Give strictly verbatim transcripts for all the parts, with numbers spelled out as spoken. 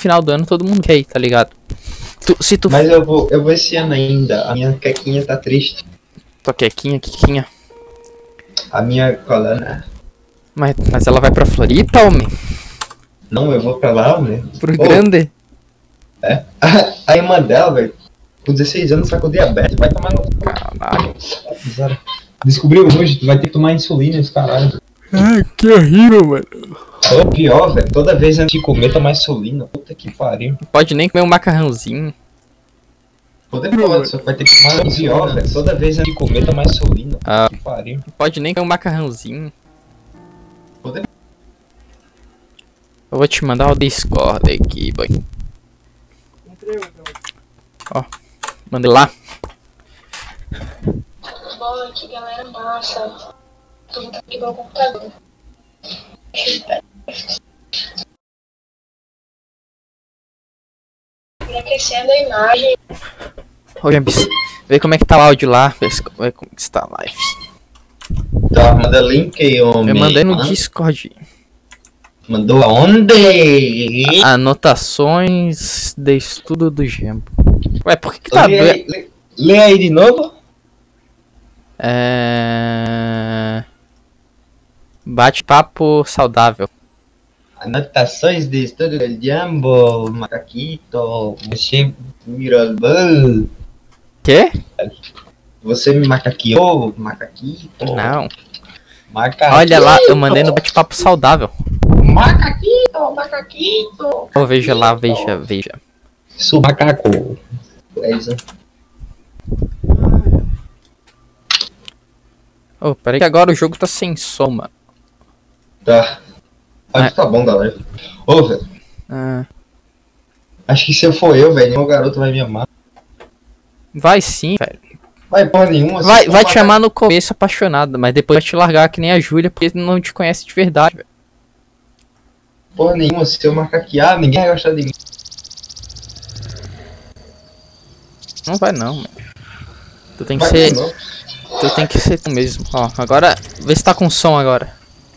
final do ano todo mundo quer ir, tá ligado? Tu, se tu... Mas eu vou, eu vou esse ano ainda. A minha quequinha tá triste. Tua quequinha, quequinha. A minha colana. Mas, mas ela vai pra Florita, homem? Não, eu vou pra lá, né? Pro Ô, grande? É. A irmã dela, velho, com dezesseis anos, tá com diabetes. Vai tomar no... Caralho. Descobriu hoje, tu vai ter que tomar insulina, esse caralho. Ai, que horrível, mano. Ô, pior, velho, toda vez antes de comer, tomar insulina. Puta que pariu. Não pode nem comer um macarrãozinho. Poder pode, só vai ter que tomar pior, velho. Toda vez antes de comer, tomar insulina. Ah. Que pariu. Não pode nem comer um macarrãozinho. Poder... Eu vou te mandar o Discord aqui, boy. Ó, mandei lá. Boa noite, galera massa. Tudo aqui no computador. Aquecendo a imagem. Ô, James, vê como é que tá o áudio lá. Vê se- vê como que está a live. Tá, manda link aí, homem. Eu mandei no Ah, Discord. Mandou aonde? Anotações de estudo do Gembo. Ué, por que que tá... Lê aí, lê, lê aí de novo. É... Bate-papo saudável. Anotações de estudo del Jambo, Macaquito, você mirou. Quê? Você me macaqueou, Macaquito. Não. Macaquito. Olha lá, eu mandei no bate-papo saudável. Macaquito, Macaquito. Oh, veja lá, veja, veja. Sou macaco. É isso. Oh, peraí que agora o jogo tá sem som, mano. Tá. Acho É. que tá bom, galera. Ô, velho. Ah, Acho que se eu for eu, velho, nenhum garoto vai me amar. vai sim, velho. Vai porra nenhuma. Vai, se vai for te chamar no começo apaixonado, mas depois vai te largar que nem a Júlia, porque não te conhece de verdade, velho. Porra nenhuma, se eu macaquear, ninguém vai gostar de mim. Não vai não, mano. Tu tem que Vai ser. não. Tu tem que ser tu mesmo. Ó, agora. Vê se tá com som agora.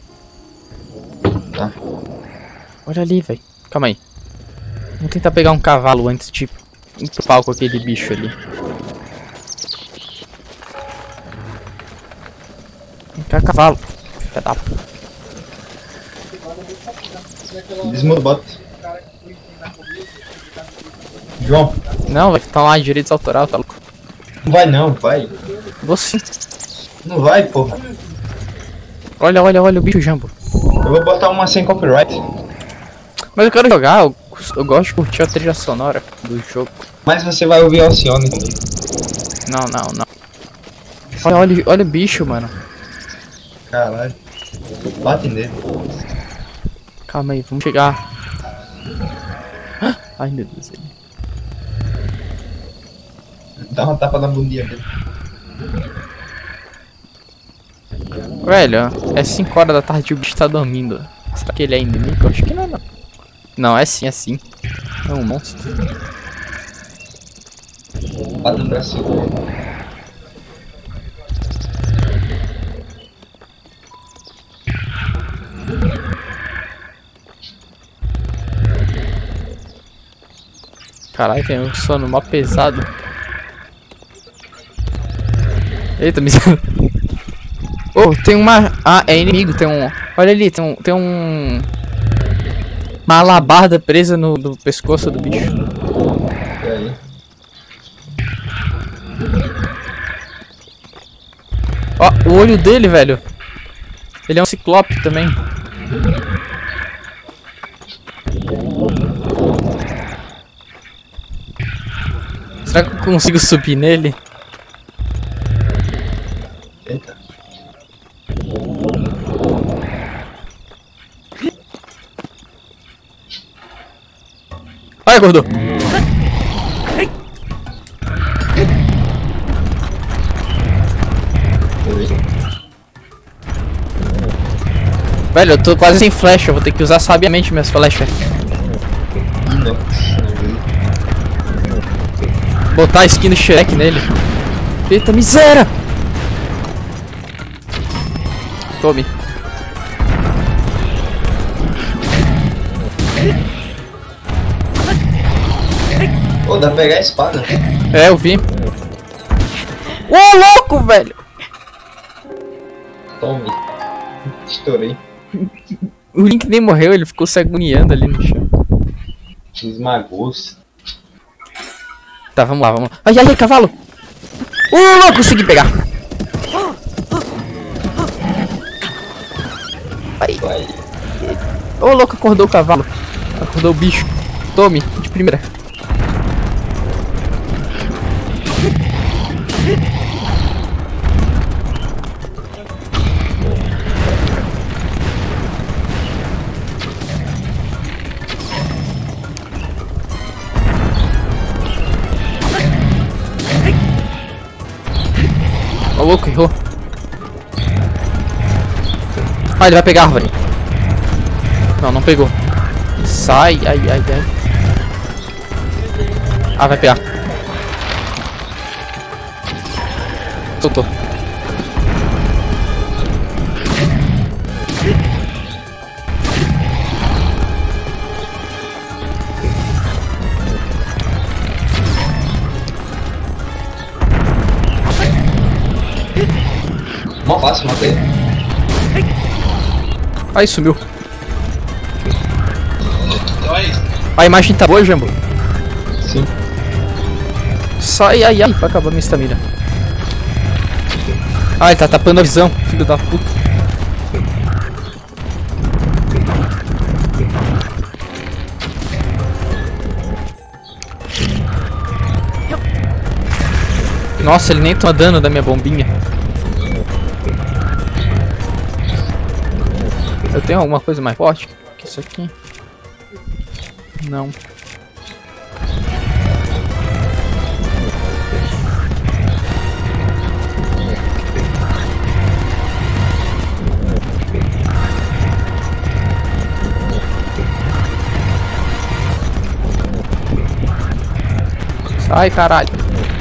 Tá. Olha ali, velho. Calma aí. Vamos tentar pegar um cavalo antes de ir pro palco aquele bicho ali. Vem cá, cavalo. Filha da puta. Desmuda o bot. João, Não, vai tá lá direitos autoral, tá louco. não vai não, vai. Você. Não vai, porra. Olha, olha, olha o bicho Jambo. Eu vou botar uma sem copyright. Mas eu quero jogar, eu, eu gosto de curtir a trilha sonora do jogo. Mas você vai ouvir Alcione também. Não, não, não. Olha, olha, olha o bicho, mano. Caralho. Bate nele. Calma aí, vamos chegar. Ai meu Deus. Dá uma tapa na bundinha dele. Velho, é cinco horas da tarde e o bicho tá dormindo. Será que ele é inimigo? Eu acho que não, não. Não, é sim, é sim. É um monstro. Bate no braço. Caralho, tem um sono mó pesado. Eita, me... Oh, tem uma... Ah, é inimigo, tem um... Olha ali, tem um... Tem um... Uma alabarda presa no, no pescoço do bicho. E aí? Ó, o olho dele, velho. Ele é um ciclope também. Será que eu consigo subir nele? Eita. Olha, gordo. Velho, eu tô quase sem flecha, eu vou ter que usar sabiamente minhas flechas. Botar a skin do Shrek nele. Eita, miséria! Tome. Pô, dá pra pegar a espada. É, eu vi. Ô, louco, velho! Tome. Estourei. O Link nem morreu, ele ficou se agoniando ali no chão. Esmagou-se. Tá, vamos lá, vamos lá. Ai, ai, ai, cavalo! Ô, louco, consegui pegar! Ai. Vai. Ô, louco, acordou o cavalo. Acordou o bicho. Tome, de primeira. Ô, louco, errou. Ah, ele vai pegar a árvore. Não, não pegou. Sai, ai, ai, ai. Ah, vai pegar. Soltou. Mó fácil, matei. Ai, sumiu. A imagem tá boa, Jambo? Sim. Sai, ai, ai, vai acabar minha estamina. Ah, ele tá tapando a visão, filho da puta. Nossa, ele nem toma dano da minha bombinha. Eu tenho alguma coisa mais forte que isso aqui? Não. Sai, caralho.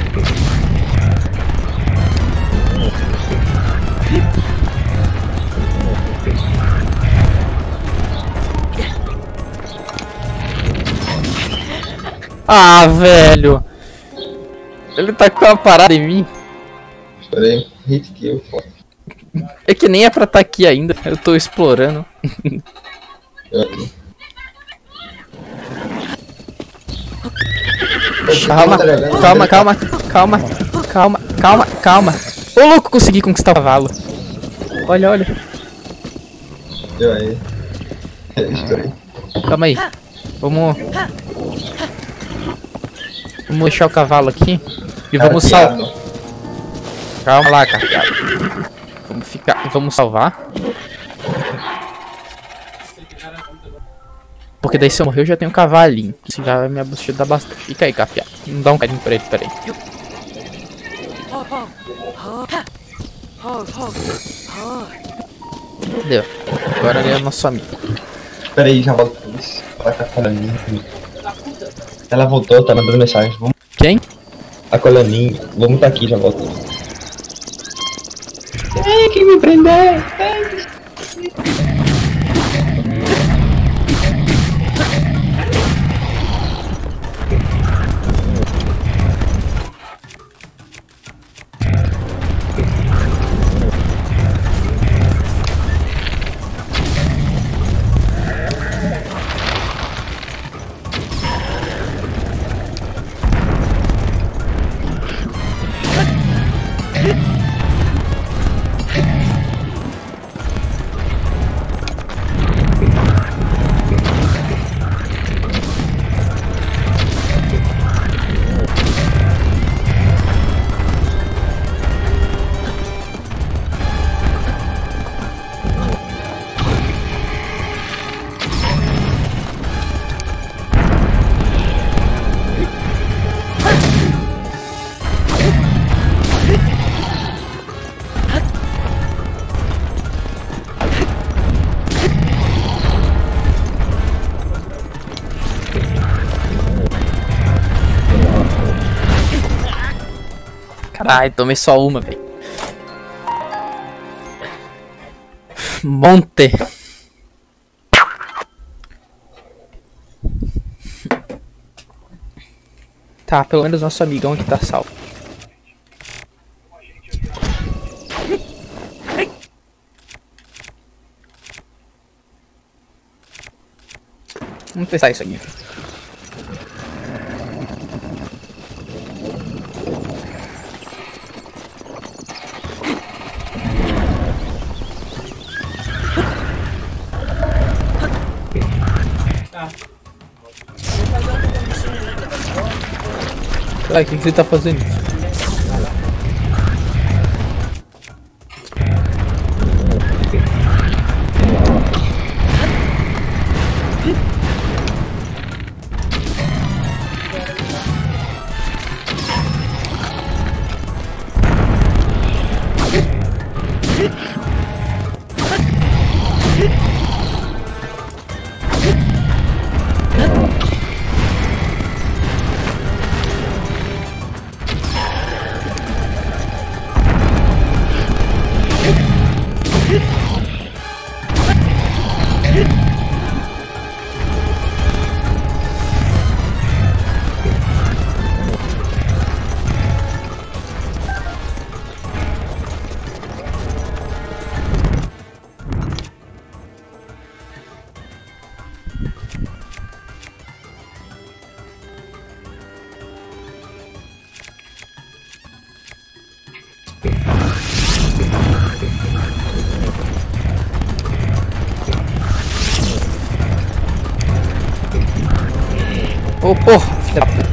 Ah, velho. Ele tá com a parada em mim. Estourei. Hit kill, foda. É que nem é pra estar aqui ainda. Eu tô explorando. Eu aqui. Calma, calma, calma, calma, calma, calma, calma. Ô, louco, consegui conquistar o cavalo. Olha, olha. Deu aí. Estourei. Calma aí. Vamos... Vamos deixar o cavalo aqui. E vamos salvar. Calma lá, carteado. Vamos ficar... Vamos salvar. Porque daí se eu morrer eu já tenho um cavalinho. Isso já vai me ajudar bastante. Fica aí, cafiado. Não dá um carinho pra ele, peraí. Deu. Agora ele é nosso amigo. Pera aí, já volto com isso. Fala com a colaninha. Ela voltou, tá mandando mensagem. Vamos... Quem? A colaninha. Vamos tá aqui, já volto. Ai, quem me prender? Ai. Ai, tomei só uma, velho. Monte. Tá, pelo menos nosso amigão aqui tá salvo. Vamos testar isso aqui. Ai, o que, que você tá fazendo? Ô, porra, filha da puta.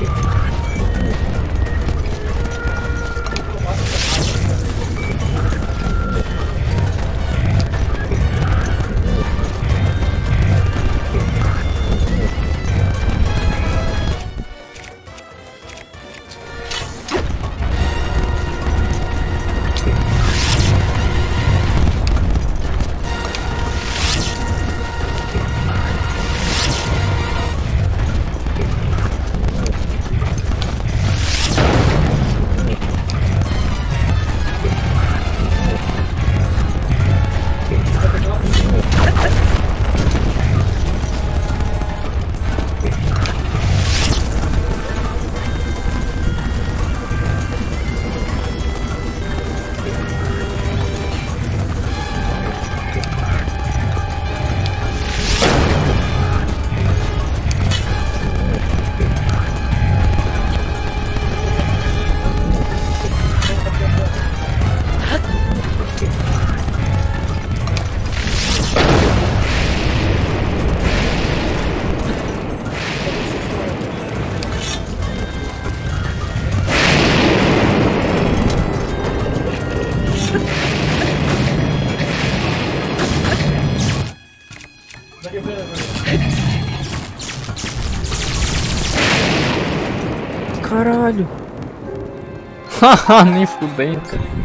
Caralho. Haha, nem fudendo.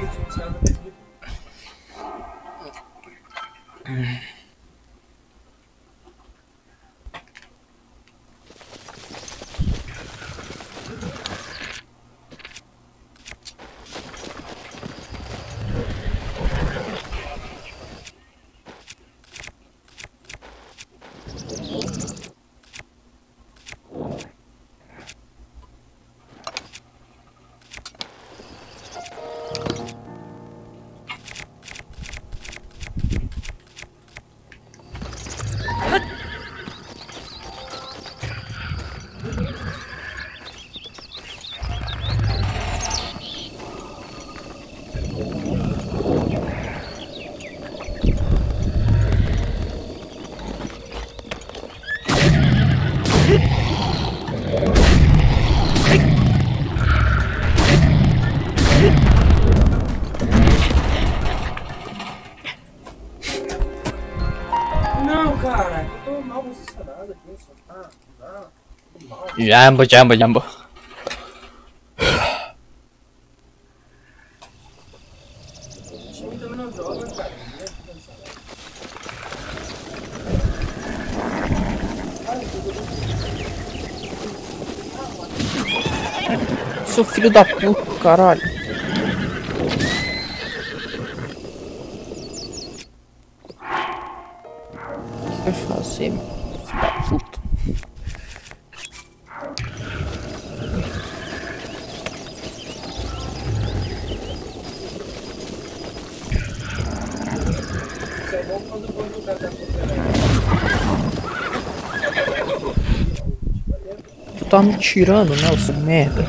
Não, cara, eu tô mal posicionado aqui, só tá. Tá mal. Jambo, jambo, jambo. O time também não joga, cara. Sou filho da puta, caralho. O que eu fazer, filho da puta? Tu tá me tirando, né, seu merda?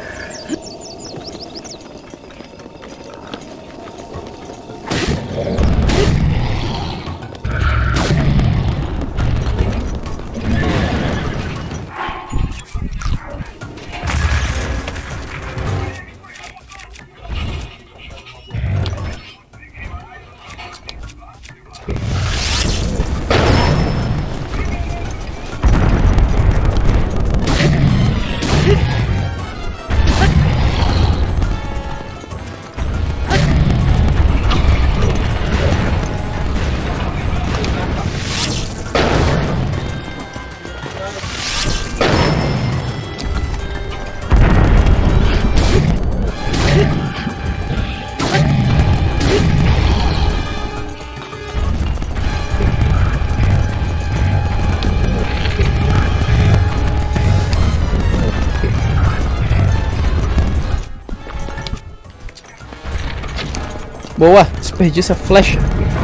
Boa, desperdiça a flecha.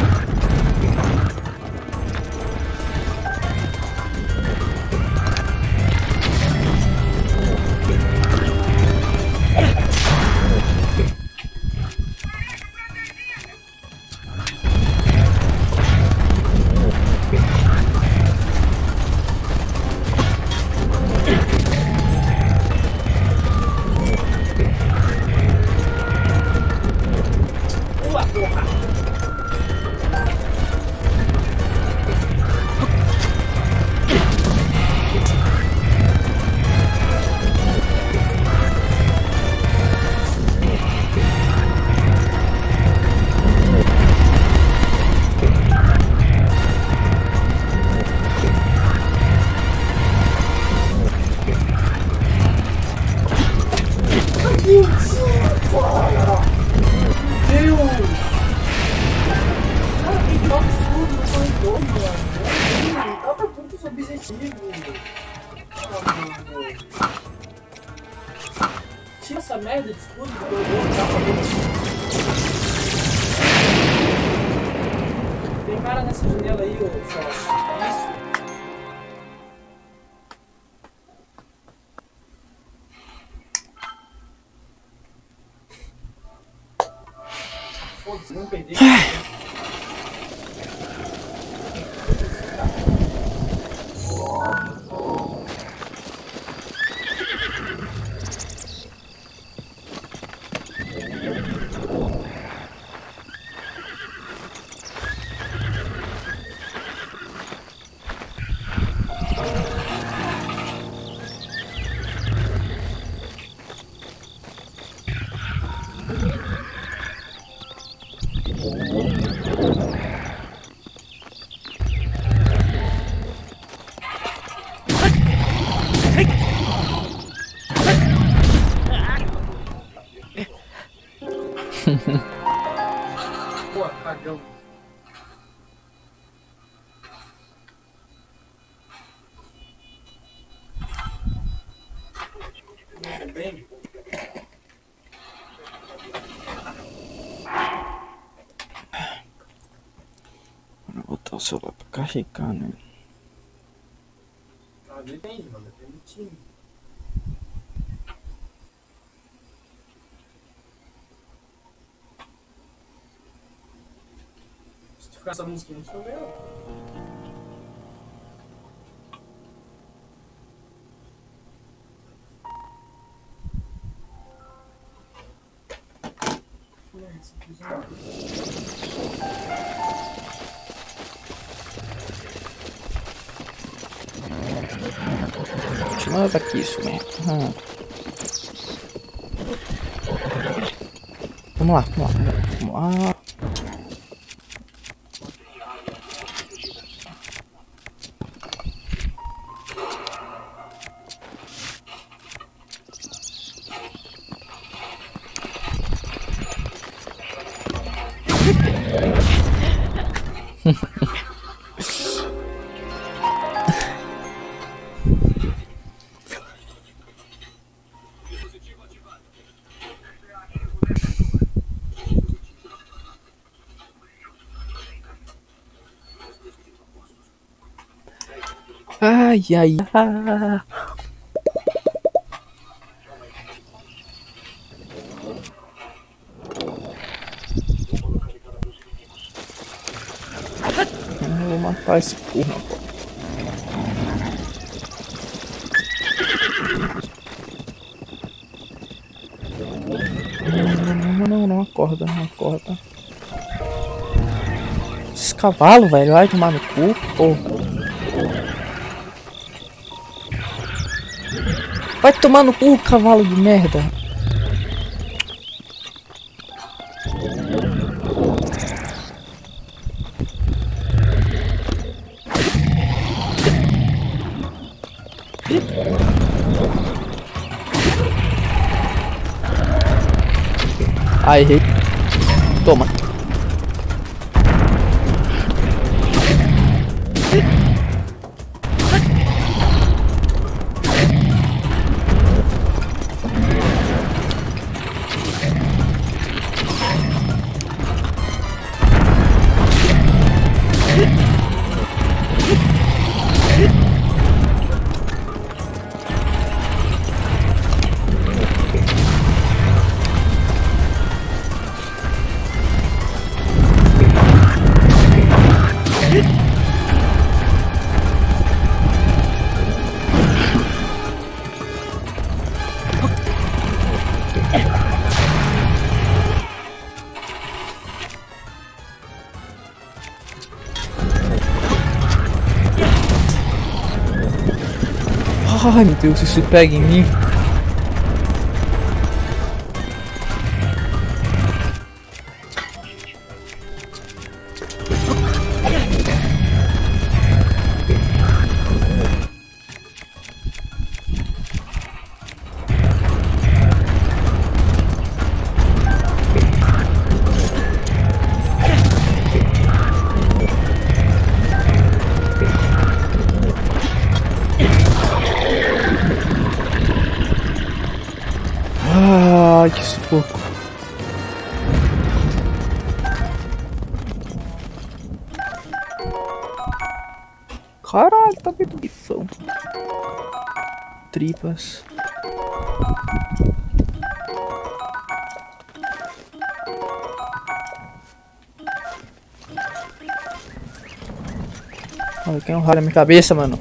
Tira essa merda de escudo que eu vou usar pra ver. Tem cara nessa janela aí, ô sócio. Isso. Foda-se, não perder. Pô, cagão. Bem. Vou botar o celular pra carregar, né? Ah, depende, mano. Depende do time. Se tu ficar essa música, não choveu. Continua daqui isso mesmo. Hum. Vamos lá, vamos lá, vamos lá. Ai, ai, ai. Eu vou matar esse porra, pô. Não, não, não, não, não acorda, não acorda. Esses cavalos, velho, vai tomar no cu, porra. Vai tomar no cu, cavalo de merda. Ah, errei. Toma. Ai meu Deus, isso pega em mim. Ai, que sufoco. Caralho, tá muito bifão. Tripas. Olha, tem um raio na minha cabeça, mano.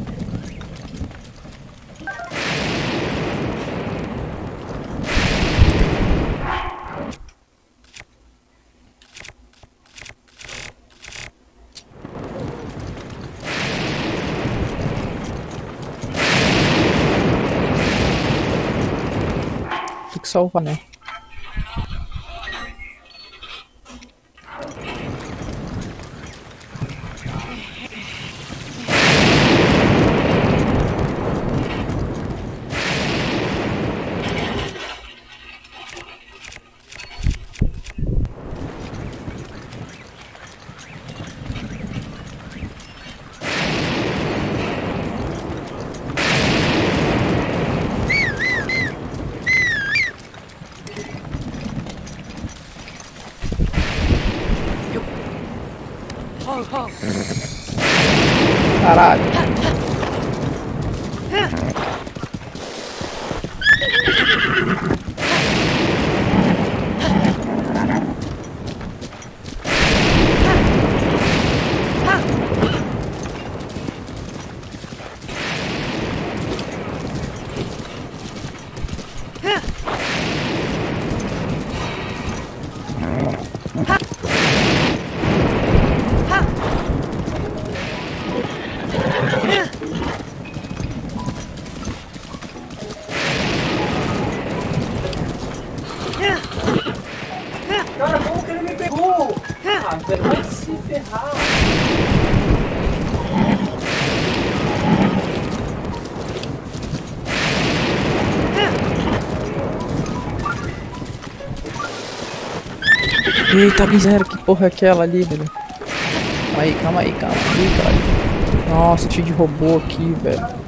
Tem que salvar, né? Caralho. Cara, como que ele me pegou? Ah, velho, vai se ferrar. Eita miséria, que porra é aquela ali, velho? Calma aí, calma aí, calma aí, cara. Nossa, cheio de robô aqui, velho.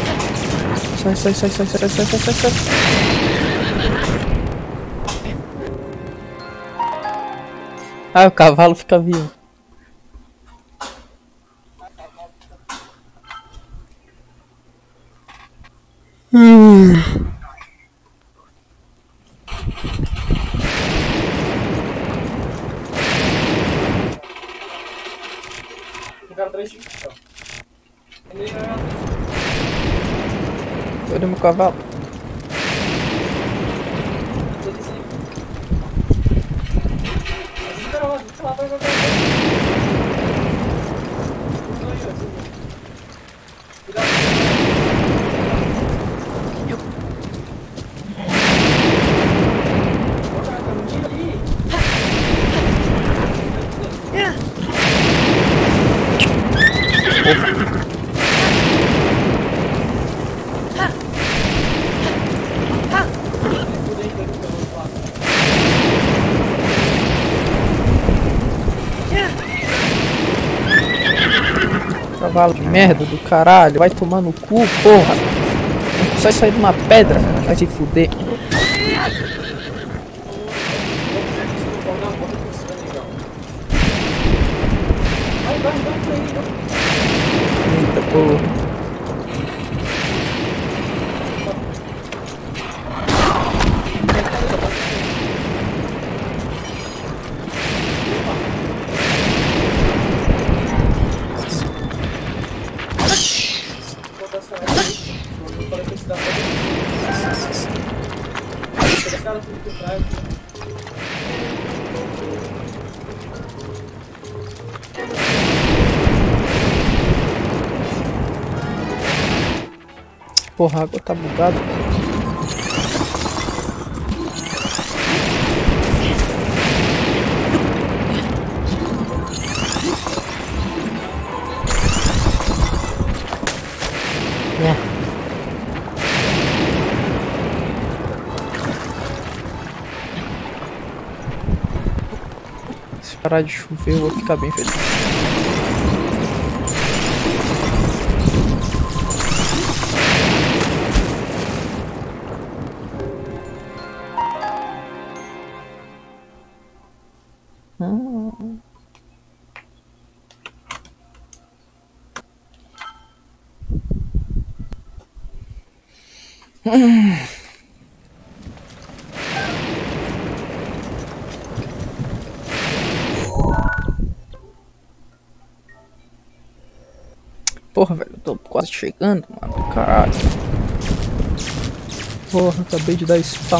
Sai, sai, sai, sai, sai, sai, sai, sai, sai. Ah, o cavalo fica vivo. Hum. Ficaram três chifres, então. Ele já... Cadê meu cavalo? Fica lá, fica lá, vai, vai, vai. Cavalo de merda do caralho, vai tomar no cu, porra. Não consegue sair de uma pedra, vai se fuder. Eita porra. Porra, a água tá bugada. É. Se parar de chover, eu vou ficar bem feliz. Hum. Hum. Porra, velho, eu tô quase chegando, mano. Caralho. Porra, acabei de dar spawn.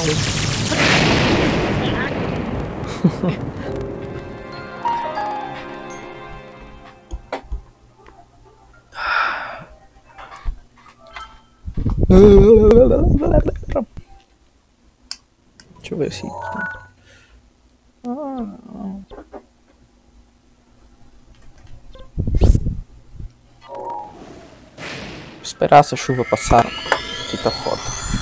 Deixa eu ver se... Ah. Vou esperar essa chuva passar. Aqui tá foda.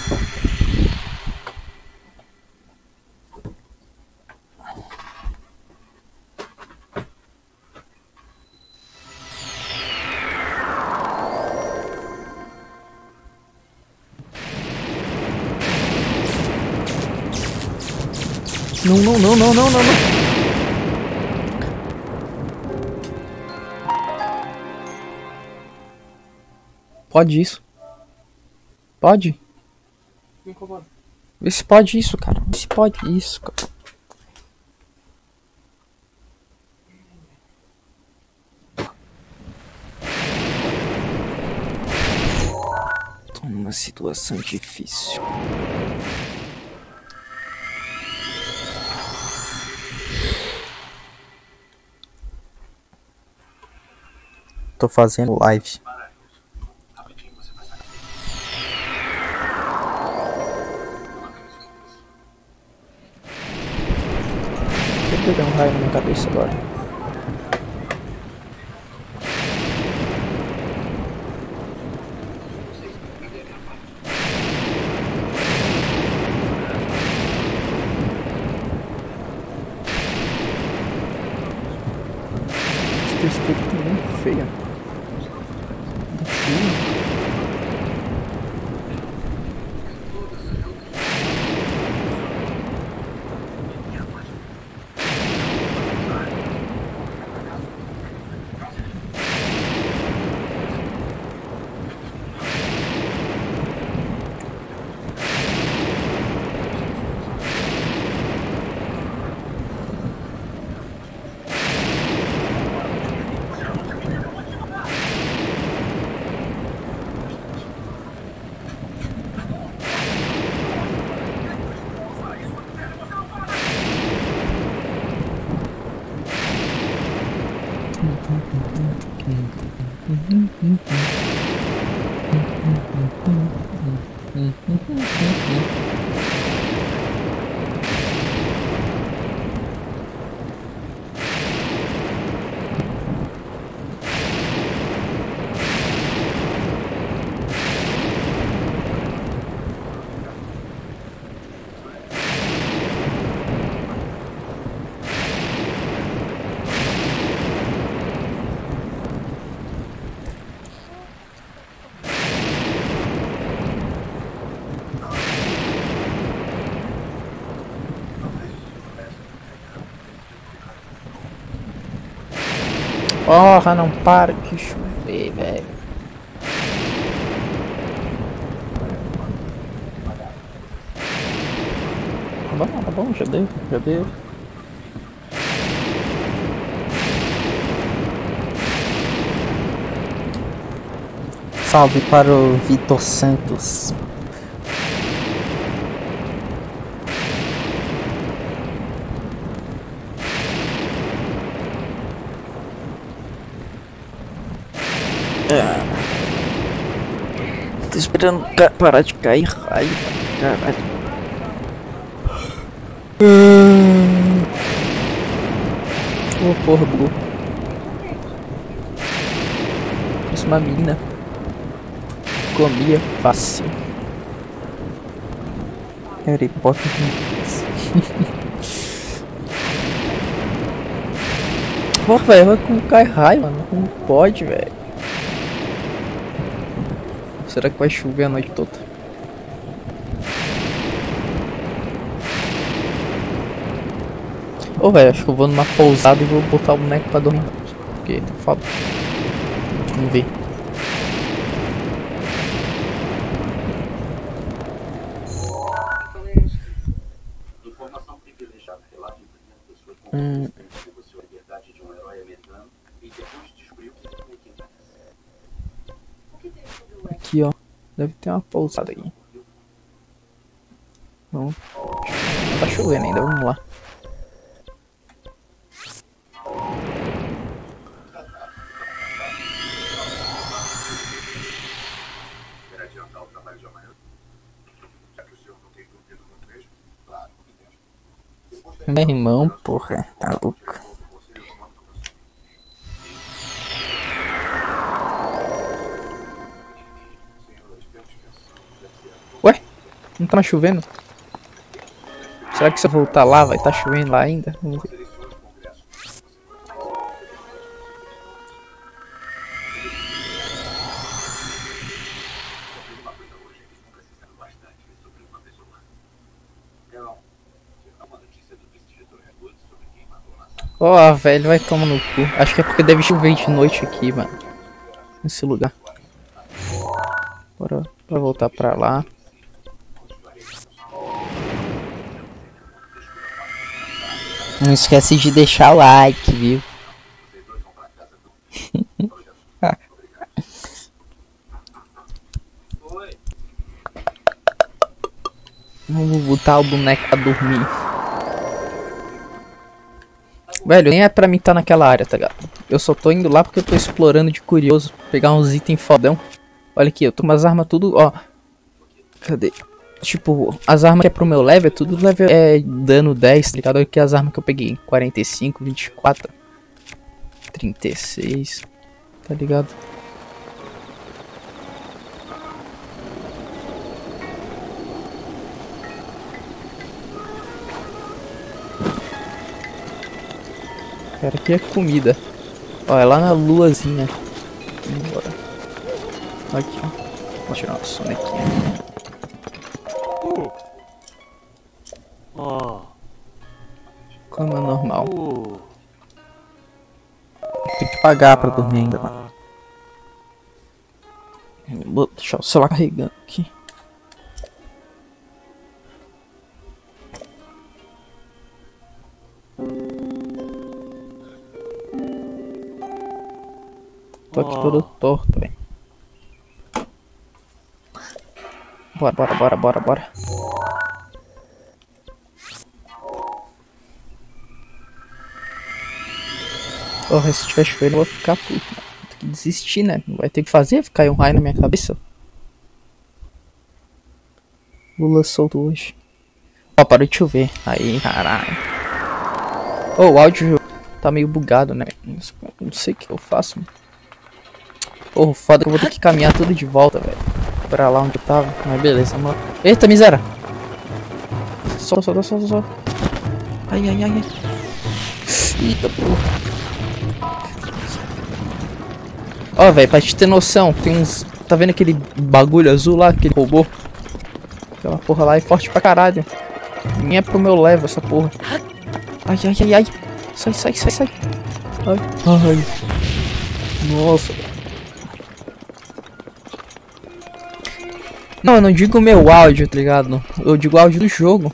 Não, não, não, não, não, não, não. Pode isso? Pode? Me incomoda. Vê se pode isso, cara. Vê se pode isso, cara. Tô numa situação difícil. Tô fazendo live. Deixa eu pegar um raio na minha cabeça agora. Essa textura tá muito feia. Porra, não para de chover, velho. Tá bom, tá bom, já deu, já deu. Salve para o Vitor Santos. Tô esperando ca parar de cair raio, caralho. Oh, porra, bugou. Isso é uma mina. Comia fácil. Harry Potter. Porra, velho, como cai raio, mano. Como pode, velho? Será que vai chover a noite toda? Ô, velho, acho que eu vou numa pousada e vou botar o boneco pra dormir. Porque tá foda. Vamos ver. Hum. Aqui, ó. Deve ter uma pousada aqui. Vamos. Tá chovendo ainda, vamos lá. Meu irmão, porra, tá louco. Ué? Não tá mais chovendo? Será que se eu voltar lá vai estar chovendo lá ainda? Vamos ver. Ó, oh, velho, vai tomar no cu. Acho que é porque deve chover de noite aqui, mano. Nesse lugar. Bora, bora voltar pra lá. Não esquece de deixar o like, viu? Vamos botar o boneco pra dormir. Velho, nem é pra mim estar naquela área, tá ligado? Eu só tô indo lá porque eu tô explorando de curioso. Pegar uns itens fodão. Olha aqui, eu tô com umas armas tudo, ó. Cadê? Tipo, as armas que é pro meu level, é tudo level é dano dez, tá ligado? Olha aqui as armas que eu peguei. quarenta e cinco, vinte e quatro, trinta e seis. Tá ligado? Cara, aqui é comida. Ó, é lá na luazinha. Vambora. Aqui, ó. Vou tirar uma sonequinha. Cama normal. Tem que pagar pra dormir ainda, mano. Vou deixar o celular carregando aqui. Tô aqui todo torto, velho. Bora, bora, bora, bora, bora. Porra, se tiver chover eu vou ficar puto. Vou ter que desistir, né? Não vai ter que fazer, ficar um raio na minha cabeça. Lula solto hoje. Ó, oh, parou de chover. Aí, caralho. Oh, o áudio tá meio bugado, né? Não sei o que eu faço. Porra, foda que eu vou ter que caminhar tudo de volta, velho. Pra lá onde eu tava. Mas beleza, vamos lá. Eita, miséria! Solta, solta, solta, solta. Ai, ai, ai, ai. Eita, porra. Ó, velho, pra te ter noção, tem uns... Tá vendo aquele bagulho azul lá, aquele robô? Aquela porra lá é forte pra caralho. Nem é pro meu level essa porra. Ai, ai, ai, ai. Sai, sai, sai, sai. Ai, ai. Nossa. Não, eu não digo o meu áudio, tá ligado? Eu digo o áudio do jogo.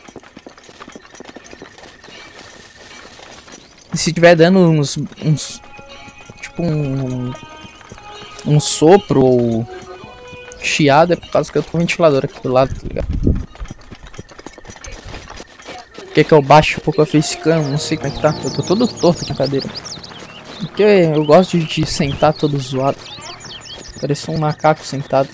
E se tiver dando uns... uns tipo um... Um sopro ou... chiado é por causa que eu tô com o ventilador aqui do lado, tá ligado? Quer que eu baixe um pouco a facecam? Não sei como é que tá. Eu tô todo torto aqui na cadeira. Porque eu gosto de, de sentar todo zoado. Parece um macaco sentado.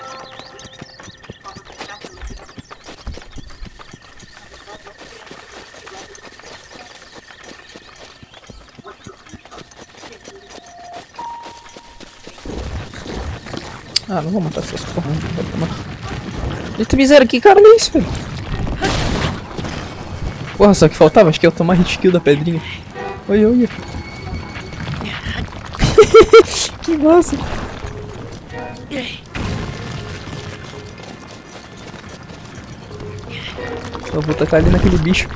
Ah, não vou matar essas porra. Eita miséria, que cara é isso, velho? Porra, só que faltava, acho que eu tomar hit kill da pedrinha. Olha, olha. Que massa. Eu vou tacar ali naquele bicho.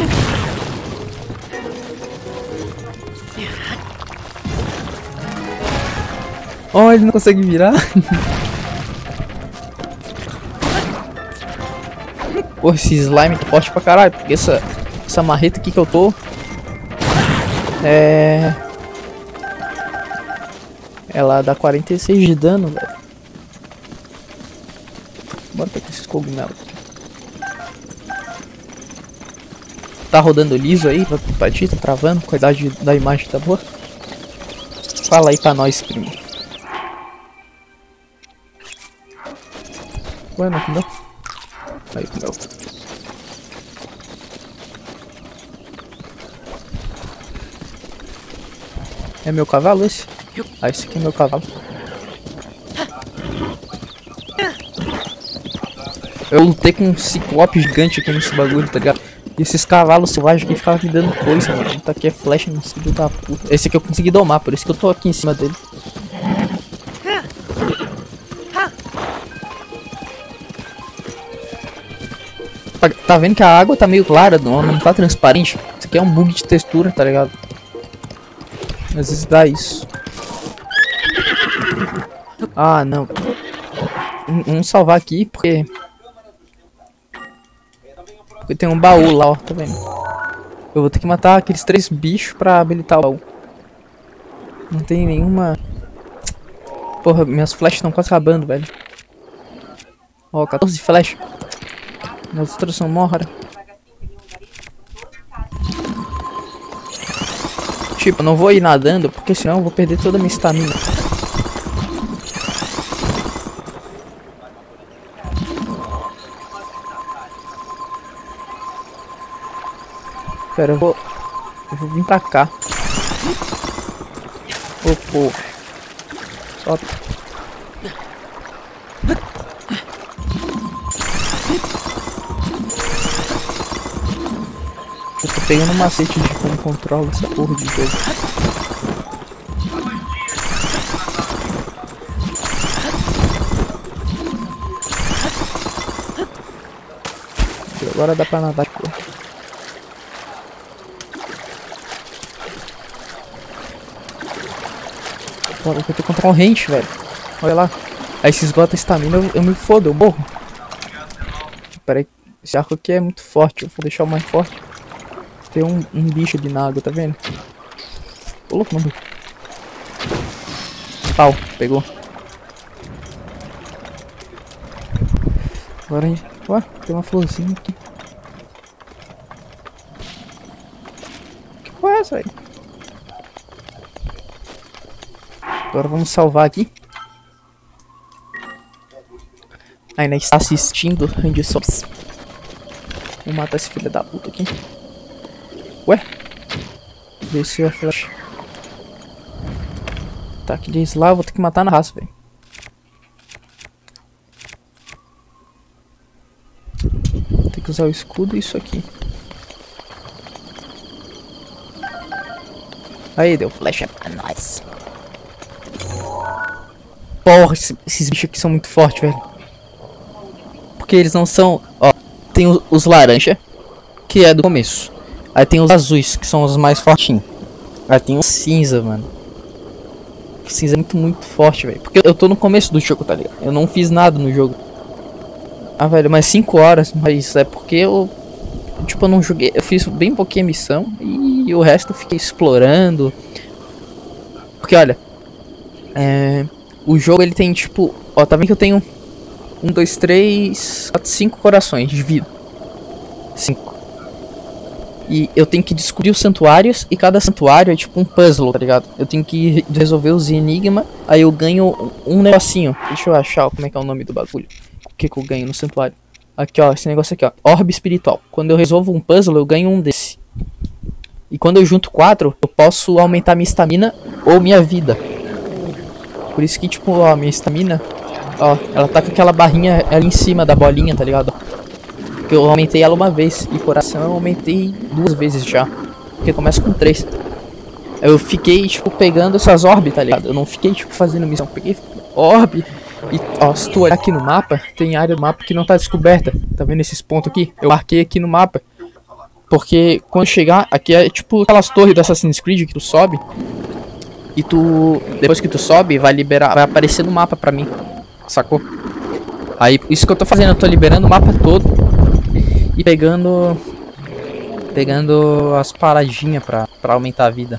Oh, ele não consegue virar. Pô, esse slime tá forte pra caralho. Porque essa, essa marreta aqui que eu tô é... Ela dá quarenta e seis de dano, velho. Bora pegar esses cogumelos aqui. Tá rodando liso aí pra, pra ti? Tá travando? Qualidade da imagem tá boa? Fala aí pra nós, primo. Ué, não comeu? Aí comeu. É meu cavalo esse? Ah, esse aqui é meu cavalo. Eu lutei com um ciclope gigante aqui nesse bagulho, tá ligado? E esses cavalos selvagens aqui ficavam me dando coisa, mano. Tá aqui é flecha no filho da puta. Esse aqui eu consegui domar, por isso que eu tô aqui em cima dele. Tá vendo que a água tá meio clara, não, não tá transparente? Isso aqui é um bug de textura, tá ligado? Às vezes dá isso. Ah, não. Vamos salvar aqui, porque... Porque tem um baú lá, ó, tá vendo? Eu vou ter que matar aqueles três bichos pra habilitar o baú. Não tem nenhuma... Porra, minhas flechas estão quase acabando, velho. Ó, quatorze flechas. As outras são morra. Tipo, eu não vou ir nadando, porque senão eu vou perder toda a minha estamina. Pera, eu vou... Eu vou vir pra cá. Ô, pô. Solta. Eu tô pegando um macete de como controla essa porra de jogo. Agora dá pra nadar, pô. Pô, eu tenho que encontrar um range, velho. Olha lá. Aí se esgota a estamina, eu, eu me fodo, eu morro. Pera aí. Esse arco aqui é muito forte, eu vou deixar o mais forte. Tem um, um bicho ali na água, tá vendo? Ô, louco, mano. Pau, pegou. Agora a gente... Ó, tem uma florzinha aqui. Que porra é essa aí? Agora vamos salvar aqui. Ainda está assistindo Randy Sobs. Vou matar esse filho da puta aqui. Ué? Desceu a flecha. Tá aqui de lá, vou ter que matar na raça, velho. Tem que usar o escudo e isso aqui. Aí, deu flecha pra nós. Porra, esses, esses bichos aqui são muito fortes, velho. Porque eles não são... Ó, tem os, os laranja, que é do começo. Aí tem os azuis, que são os mais fortinhos. Aí tem os cinza, mano. O cinza é muito, muito forte, velho. Porque eu tô no começo do jogo, tá ligado? Eu não fiz nada no jogo. Ah, velho, mais cinco horas. Mas é porque eu... Tipo, eu não joguei... Eu fiz bem pouquinha missão. E o resto eu fiquei explorando. Porque, olha... É... O jogo, ele tem, tipo... Ó, tá vendo que eu tenho... Um, dois, três... Quatro, cinco corações de vida. Cinco. E eu tenho que descobrir os santuários. E cada santuário é tipo um puzzle, tá ligado? Eu tenho que resolver os enigmas. Aí eu ganho um negocinho. Deixa eu achar como é que é o nome do bagulho. O que que eu ganho no santuário. Aqui, ó, esse negócio aqui, ó. Orbe espiritual. Quando eu resolvo um puzzle, eu ganho um desse. E quando eu junto quatro, eu posso aumentar minha estamina ou minha vida. Por isso que, tipo, ó, minha estamina... Ó, ela tá com aquela barrinha ali em cima da bolinha, tá ligado? Porque eu aumentei ela uma vez. E coração eu aumentei duas vezes já. Porque começa com três. Eu fiquei, tipo, pegando essas orbes, tá ligado? Eu não fiquei, tipo, fazendo missão. Eu peguei orbe. E, ó, se tu olhar aqui no mapa, tem área do mapa que não tá descoberta. Tá vendo esses pontos aqui? Eu marquei aqui no mapa. Porque quando chegar, aqui é tipo aquelas torres do Assassin's Creed que tu sobe. E tu, depois que tu sobe, vai liberar, vai aparecer no mapa pra mim. Sacou? Aí, isso que eu tô fazendo, eu tô liberando o mapa todo. E pegando... Pegando as paradinhas pra, pra aumentar a vida.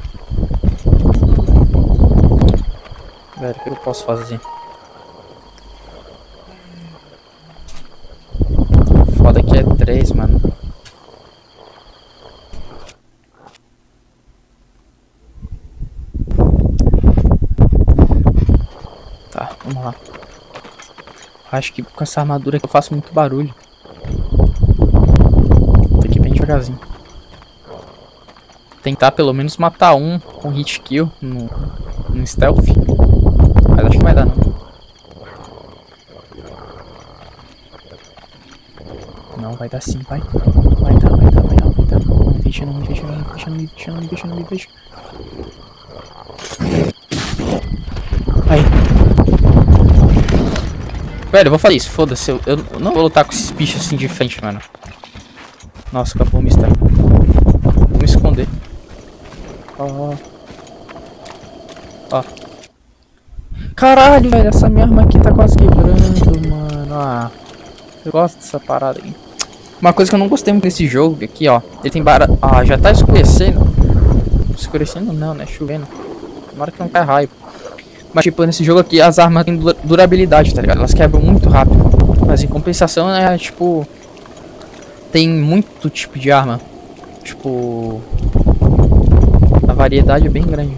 Velho, o que eu posso fazer? Foda que é três, mano. Tá, vamos lá. Acho que com essa armadura aqui eu faço muito barulho. Tem que ir bem devagarzinho. Tentar pelo menos matar um com hit kill no, no stealth. Mas acho que vai dar não. Não, vai dar sim, vai. Vai dar, vai dar, vai dar, vai dar. Não me deixa, não me deixa, não me deixa, não me deixa, não me deixa, não me deixa. Aí. Velho, eu vou fazer isso, foda-se. Eu, eu não vou lutar com esses bichos assim de frente, mano. Nossa, acabou o mistério. Vou me esconder. Ó. Ó. Caralho, velho, essa minha arma aqui tá quase quebrando, mano. Ah. Eu gosto dessa parada aí. Uma coisa que eu não gostei muito desse jogo aqui, ó. Ele tem bara... Ah, já tá escurecendo. Escurecendo não, né? Chovendo. Tomara que não cai raio. Mas tipo, nesse jogo aqui as armas têm durabilidade, tá ligado? Elas quebram muito rápido. Mas em compensação, é tipo... Tem muito tipo de arma. Tipo... A variedade é bem grande.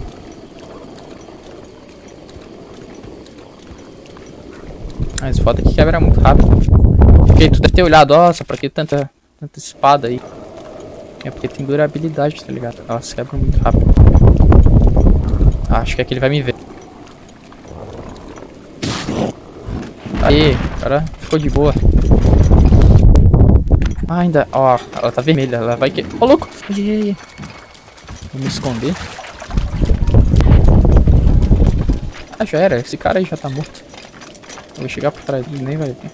Mas foda que quebra muito rápido. Porque tu deve ter olhado, nossa, pra que tanta, tanta espada aí? É porque tem durabilidade, tá ligado? Elas quebram muito rápido. Ah, acho que aqui ele vai me ver. Aí, cara, ficou de boa. Ah, ainda, ó, ela tá vermelha, ela vai que... Ô, oh, louco! Vou me esconder. Ah, já era, esse cara aí já tá morto. Eu vou chegar por trás dele, nem vai ver.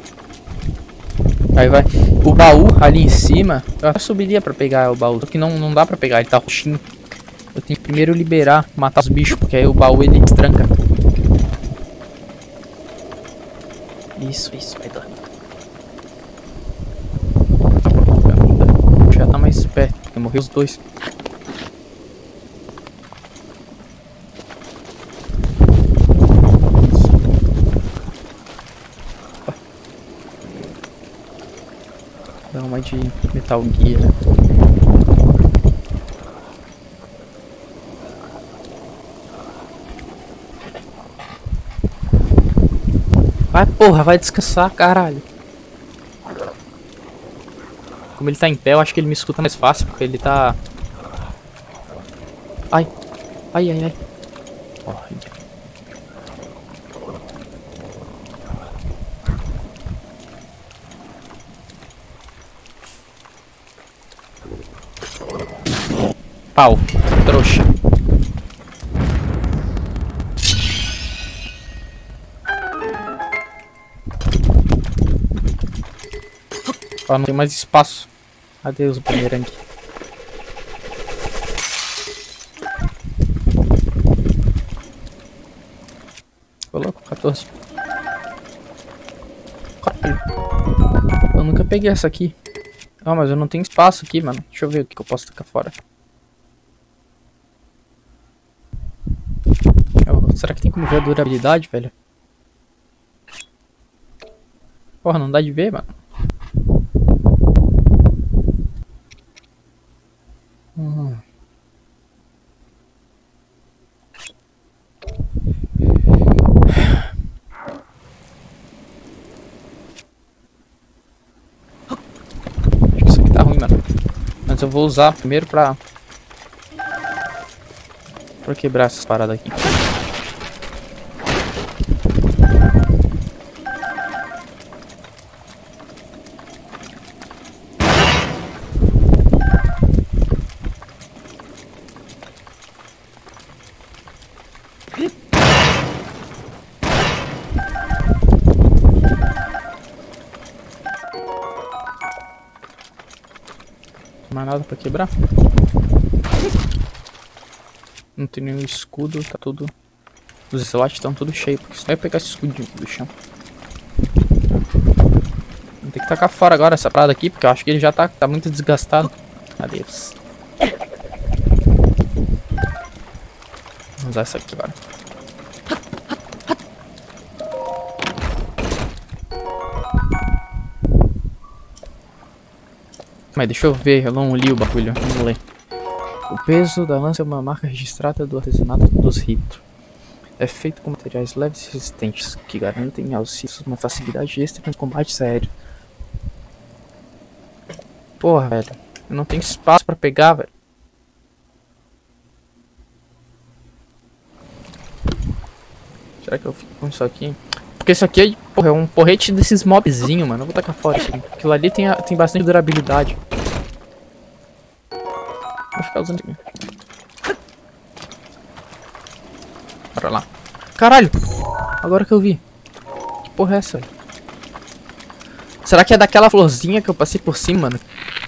Aí vai. O baú ali em cima, eu até subiria pra pegar o baú, só que não, não dá pra pegar, ele tá roxinho. Eu tenho que primeiro liberar, matar os bichos, porque aí o baú ele destranca. Isso, isso, vai dormir. Já tá mais perto, porque morreu os dois. Dá uma de Metal Gear. Vai, porra, vai descansar, caralho. Como ele tá em pé, eu acho que ele me escuta mais fácil, porque ele tá... Ai, ai, ai, ai. Olha. Pau, trouxa. Ó, não tem mais espaço. Adeus, o bumerangue. Coloco quatorze. Caralho. Eu nunca peguei essa aqui. Ah, mas eu não tenho espaço aqui, mano. Deixa eu ver o que eu posso tacar fora. Oh, será que tem como ver a durabilidade, velho? Porra, não dá de ver, mano. Hum. Acho que isso aqui tá ruim, mano. Mas eu vou usar primeiro pra... Pra quebrar essas paradas aqui. Mais nada pra quebrar. Não tem nenhum escudo, tá tudo... Os slots estão tudo cheios, porque só ia pegar esse escudinho do chão. Vou ter que tacar fora agora essa parada aqui, porque eu acho que ele já tá, tá muito desgastado. Adeus. Vamos usar essa aqui agora. Mas deixa eu ver, eu não li o bagulho, vamos ler. O peso da lança é uma marca registrada do artesanato dos ritos. É feito com materiais leves e resistentes, que garantem aos ritos uma facilidade extra nos combates aéreos. Porra, velho. Eu não tenho espaço pra pegar, velho. Será que eu fico com isso aqui? Porque isso aqui é, porra, é um porrete desses mobzinhos, mano. Eu vou tacar fora isso aqui. Aquilo ali tem, tem bastante durabilidade. Vou ficar usando isso aqui. Bora lá. Caralho! Agora que eu vi. Que porra é essa? Será que é daquela florzinha que eu passei por cima, mano?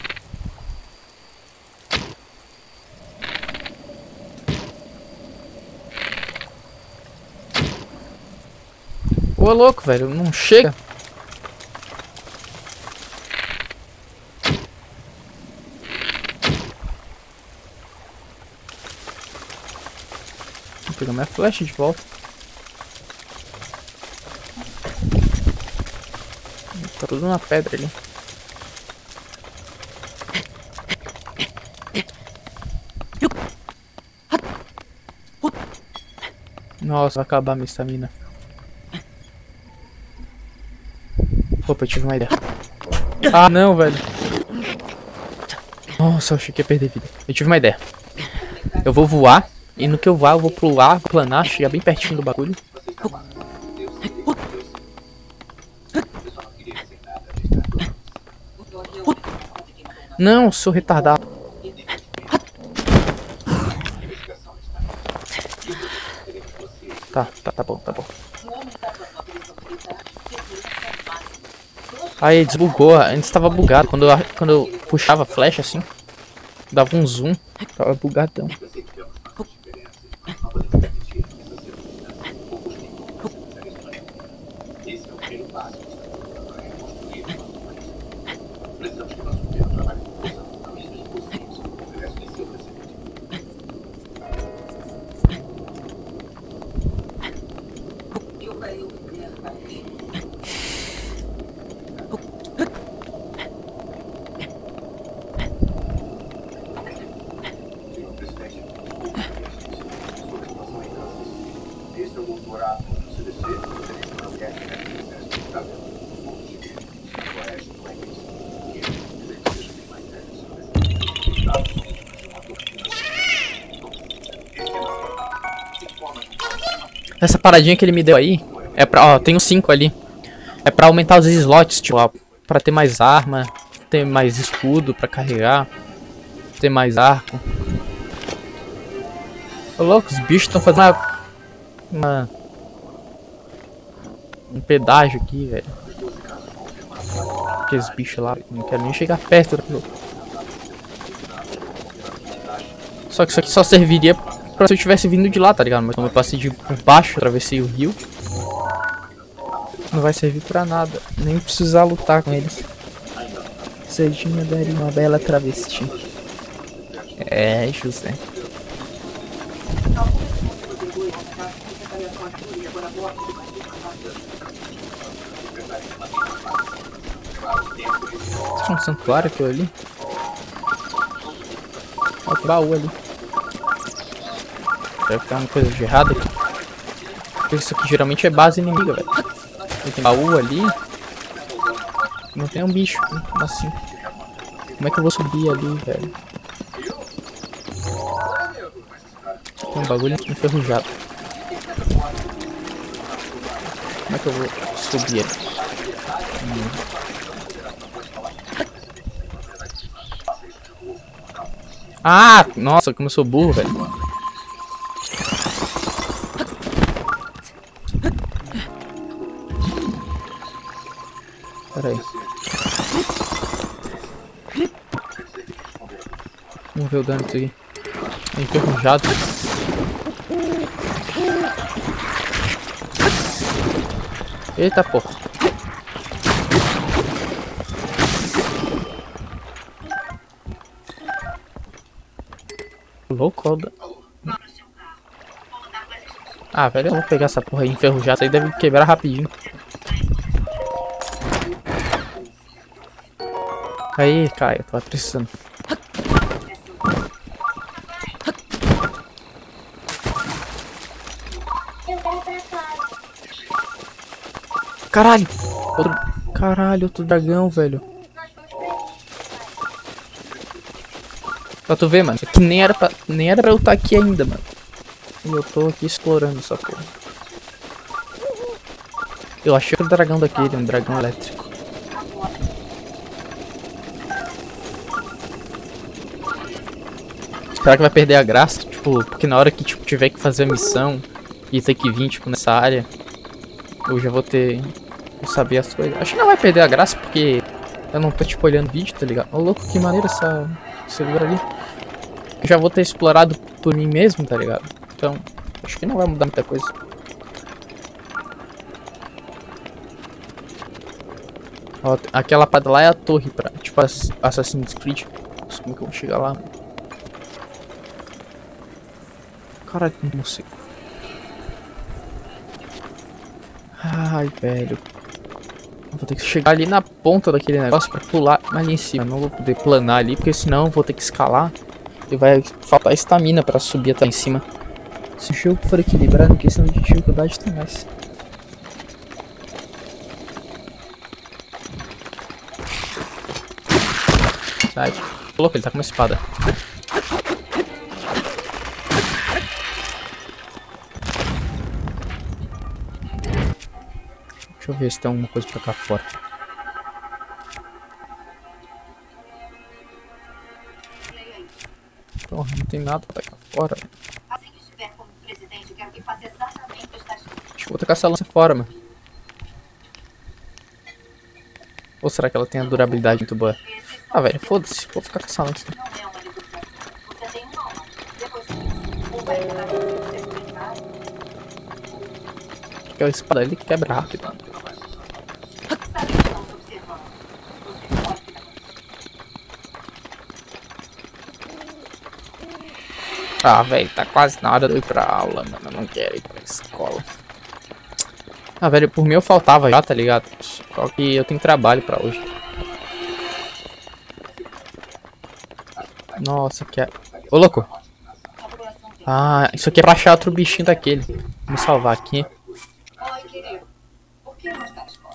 Ô, louco, velho. Não chega. Vou pegar minha flecha de volta. Tá tudo na pedra ali. Nossa, vai acabar minha estamina. Opa, eu tive uma ideia. Ah, não, velho. Nossa, eu achei que ia perder vida. Eu tive uma ideia. Eu vou voar. E no que eu voar, eu vou pular, vou planar, chegar bem pertinho do bagulho. Não, eu sou retardado. Tá, tá, tá bom, tá bom. Aí, desbugou. Antes tava bugado. Quando eu, quando eu puxava a flecha assim, dava um zoom. Tava bugadão. Este é o doutorado do C D C, Conferência da Guerra e Essa paradinha que ele me deu aí é pra, ó, tem uns cinco ali. É pra aumentar os slots, tipo, ó, pra ter mais arma, ter mais escudo pra carregar, ter mais arco. Ô louco, os bichos estão fazendo uma, uma... um pedágio aqui, velho. Aqueles bichos lá, não quero nem chegar perto daquilo. Só que isso aqui só serviria pra se eu tivesse vindo de lá, tá ligado? Mas como eu passei de por baixo, atravessei o rio, não vai servir pra nada. Nem precisar lutar com eles. Serginho daria uma bela travesti. É, José. Isso é um santuário aquilo ali? Olha o baú ali. Deve ter uma coisa de errado aqui. Porque isso aqui geralmente é base inimiga, velho. Tem baú ali. Não tem um bicho, como assim? Como é que eu vou subir ali, velho? Tem um bagulho enferrujado. Como é que eu vou subir ali? Hum. Ah, nossa, como eu sou burro, velho. Pera aí. Vamos ver o dano disso aqui. É enferrujado. Eita porra. Louco, ó. Ah, velho, eu vou pegar essa porra aí enferrujada. Isso aí deve quebrar rapidinho. Aí, Caio, tô precisando. Caralho! Outro... Caralho, outro dragão, velho. Pra tu ver, mano, isso aqui nem era pra, nem era pra eu estar aqui ainda, mano. E eu tô aqui explorando essa porra. Eu achei que o dragão daquele, um dragão elétrico. Será que vai perder a graça? Tipo, porque na hora que tipo, tiver que fazer a missão e ter que vir tipo, nessa área, eu já vou ter... Vou saber as coisas. Acho que não vai perder a graça porque eu não tô tipo olhando vídeo, tá ligado? Ô louco, que maneira essa... esse lugar ali. Eu já vou ter explorado por mim mesmo, tá ligado? Então, acho que não vai mudar muita coisa. Ó, aquela parada lá é a torre pra, tipo, Assassin's Creed. Nossa, como que eu vou chegar lá? Caralho, não sei. Ai, velho. Eu vou ter que chegar ali na ponta daquele negócio pra pular ali em cima. Eu não vou poder planar ali, porque senão eu vou ter que escalar. E vai faltar estamina pra subir até em cima. Se o jogo for equilibrado, em questão de dificuldade tem mais. Sai. Louco, ele tá com uma espada. Deixa eu ver se tem alguma coisa pra cá fora. Porra, não tem nada pra cá fora. Assim que estiver como presidente, quero que faça exatamente esta... Acho que vou tacar essa lança fora, mano. Ou será que ela tem a durabilidade muito boa? Ah, velho, foda-se. Vou ficar com essa lança. Aquela espada ali quebra rápido. Ah, velho, tá quase na hora de eu ir pra aula, mano. Eu não quero ir pra escola. Ah, velho, por mim eu faltava já, tá ligado? Só que eu tenho trabalho pra hoje. Nossa, que é... Ô, louco. Ah, isso aqui é pra achar outro bichinho daquele. Vamos salvar aqui. Oi, querido. Por que não está na escola?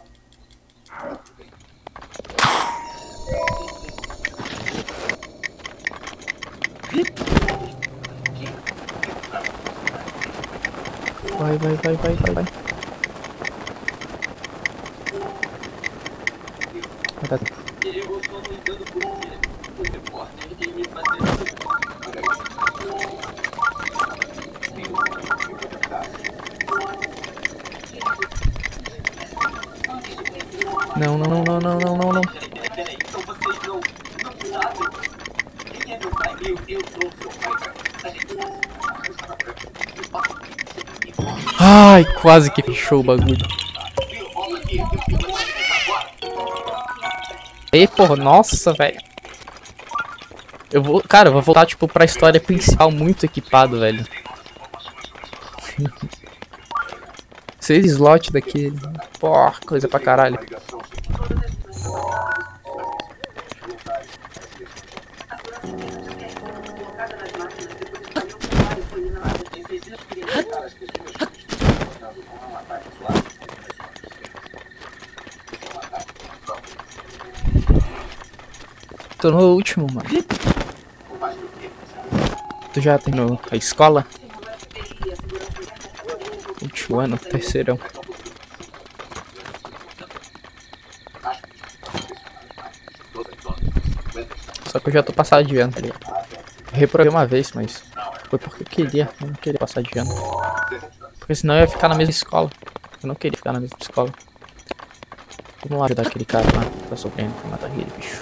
Vai, vai, vai, vai, vai, vai. Vai dar tempo. Não, não, não, não, não, não, não. Ai, quase que fechou o bagulho. Ei, porra, nossa, velho. Eu vou, cara, eu vou voltar, tipo, pra história principal muito equipado, velho. Seis slots daquele. Porra, coisa pra caralho. Tô no último, mano. Tu já terminou a escola? Último ano, terceirão. Só que eu já tô passado de ano, tá ligado? Eu reprovei uma vez, mas foi porque eu queria, eu não queria passar de ano. Porque senão eu ia ficar na mesma escola. Eu não queria ficar na mesma escola. Vamos lá ajudar aquele cara lá que tá sofrendo pra matar aquele bicho.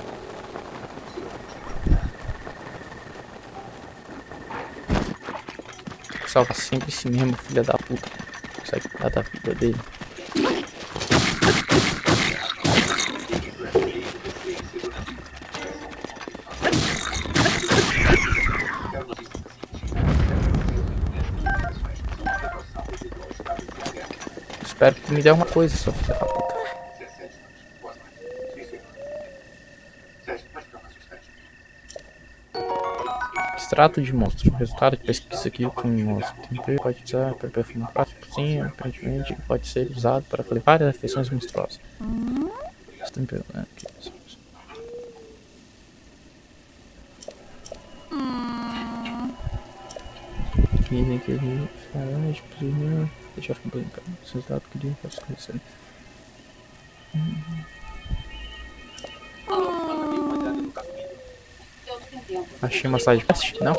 Salva sempre esse mesmo filho da puta. Consegue cuidar da vida dele. Espero que tu me dê uma coisa, sua filha da puta. Extrato de monstro. Resultado de pesquisa aqui com monstro. Tempero pode usar para perfumar prato de cozinha. Aparentemente pode ser usado para fazer várias refeições monstruosas. Esse tempero, né? Aqui. Dizem que ele fará de cozinhar. Deixa eu brincar. Esse resultado que ele pode conhecer. Achei uma side quest, não?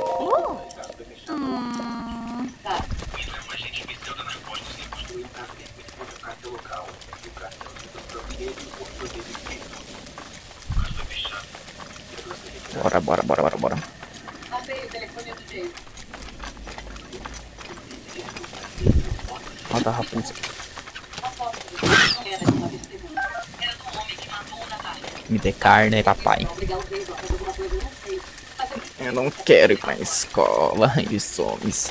Bora, bora, bora, bora, bora. Mata a raposa. Me dê carne, papai. Eu não quero ir pra escola, eles homens.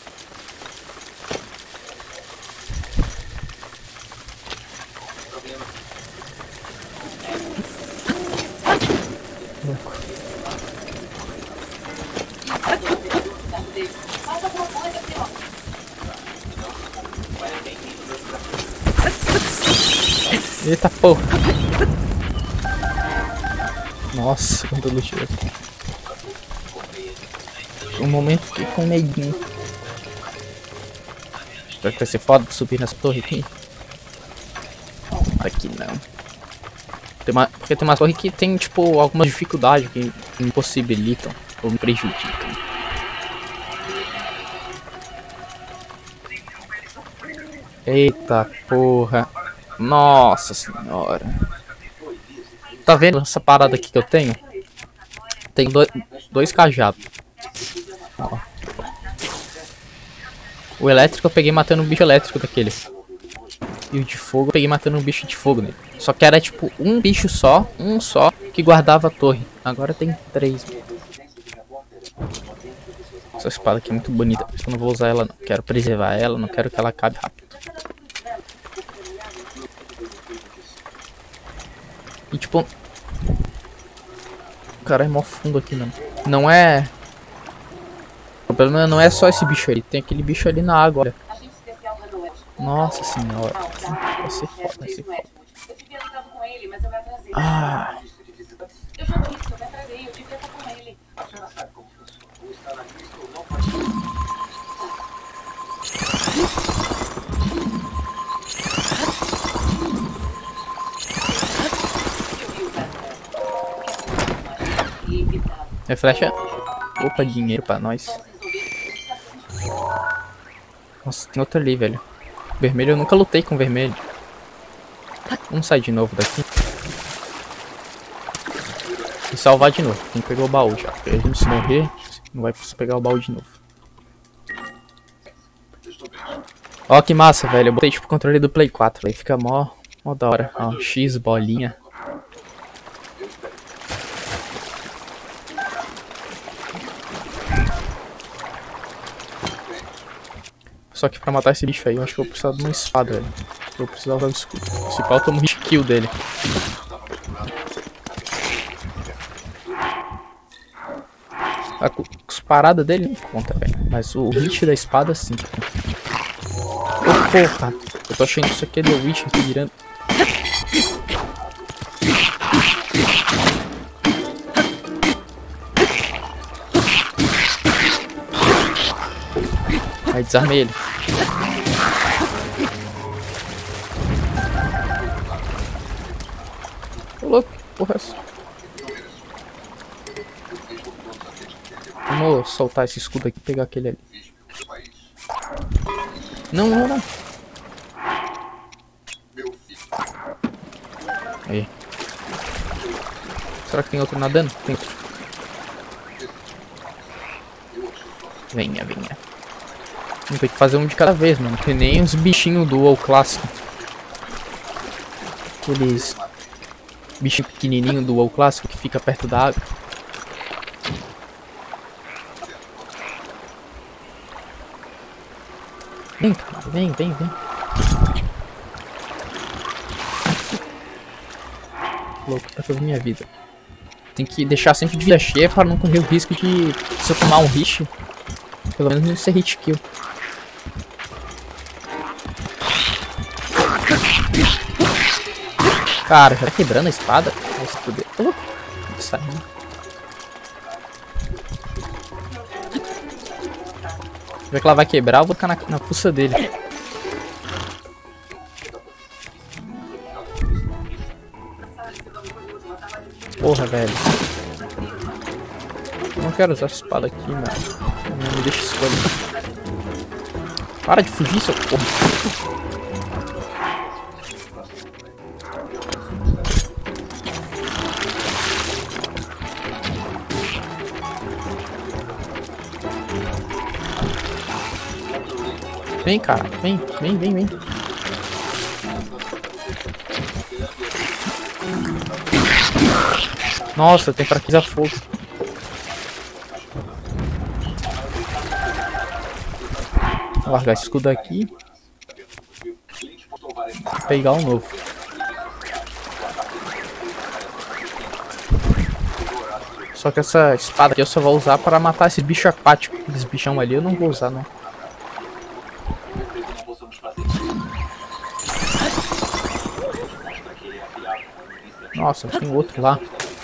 Eita porra. Nossa, quanto luxo. Um momento fiquei com medinho. Será que vai ser foda subir nessa torre aqui? Aqui não. Tem uma, porque tem uma torre que tem tipo algumas dificuldades que me impossibilitam ou me prejudicam. Eita porra. Nossa senhora. Tá vendo essa parada aqui que eu tenho? Tenho dois, dois cajados. Ó. O elétrico eu peguei matando um bicho elétrico daquele. E o de fogo eu peguei matando um bicho de fogo nele. Só que era tipo um bicho só, um só, que guardava a torre. Agora tem três. Essa espada aqui é muito bonita. Eu não vou usar ela não. Quero preservar ela, não quero que ela acabe rápido. E tipo... O cara é mó fundo aqui, mano. Não é... O problema não é só esse bicho aí. Tem aquele bicho ali na água, olha. Nossa senhora. Vai ser foda, vai ser foda. Ah... É flecha. Opa, dinheiro pra nós. Nossa, tem outro ali, velho. Vermelho, eu nunca lutei com vermelho. Vamos sair de novo daqui. E salvar de novo. Tem que pegar o baú já. Porque a gente se morrer, não vai precisar pegar o baú de novo. Ó que massa, velho. Eu botei tipo o controle do Play quatro. Aí fica mó, mó da hora. Ó, X, bolinha. Só que pra matar esse bicho aí, eu acho que eu vou precisar de uma espada, velho. Eu vou precisar usar o escudo. Se pau, eu tomo hit kill dele. A os paradas dele não conta, velho. Mas o hit da espada sim. Oh, porra! Eu tô achando que isso aqui é The Witch aqui virando. Aí desarmei ele. Tô louco, porra é essa? Vamos soltar esse escudo aqui e pegar aquele ali. Não, não, não. Aí. Será que tem outro nadando? Tem outro. Venha, venha. Vamos ter que fazer um de cada vez, mano. Que nem os bichinhos do WoW clássico. Aqueles bichinho pequenininho do WoW clássico que fica perto da água. Vem, cara. Vem, vem, vem. Louco pra toda a minha vida. Tem que deixar sempre de vida cheia para não correr o risco de, se eu tomar um hit, pelo menos não ser hit kill. Cara, já tá quebrando a espada? Vai se fuder. Tô louco. Saindo. Já que ela vai quebrar, eu vou ficar na, na fuça dele. Porra, velho. Eu não quero usar essa espada aqui, mano. Não me deixa escolher. Para de fugir, seu porra. Vem, cara. Vem, vem, vem, vem. Nossa, tem fraqueza fogo. Vou largar esse escudo aqui. Vou pegar um novo. Só que essa espada aqui eu só vou usar para matar esses bichos aquáticos. Esses bichão ali eu não vou usar, não. Nossa, tem outro lá.